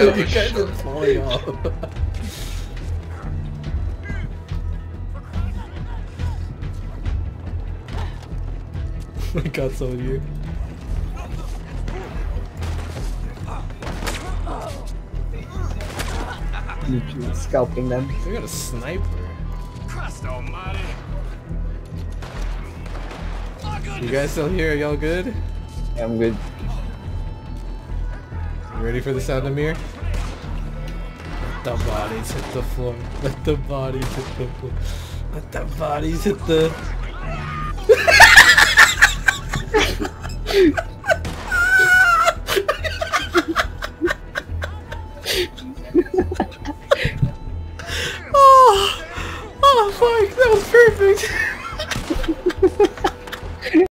You guys are falling off. I got some of you. You scalping them. We got a sniper. Christ almighty. You guys still here? Are y'all good? Yeah, I'm good. You ready for the sound of mirror? Let the bodies hit the floor. Let the bodies hit the floor. Let the bodies hit the...